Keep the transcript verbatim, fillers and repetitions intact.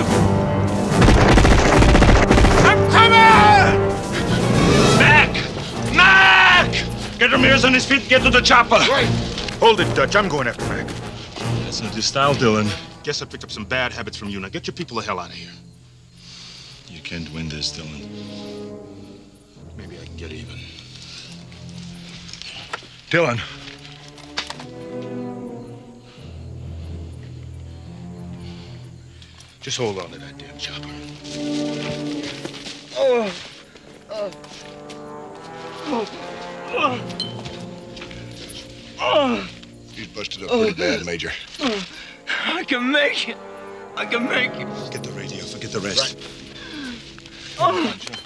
I'm coming! Mac! Mac! Get Ramirez on his feet and get to the chopper. Right. Hold it, Dutch. I'm going after Mac. That's not your style, Dylan. Guess I picked up some bad habits from you. Now get your people the hell out of here. You can't win this, Dylan. Maybe I can get even. Dylan. Just hold on to that damn chopper. Oh. Oh. Oh. Oh. He's busted up pretty bad, Major. I can make it. I can make it. Get the radio. Forget the rest. Right. Oh.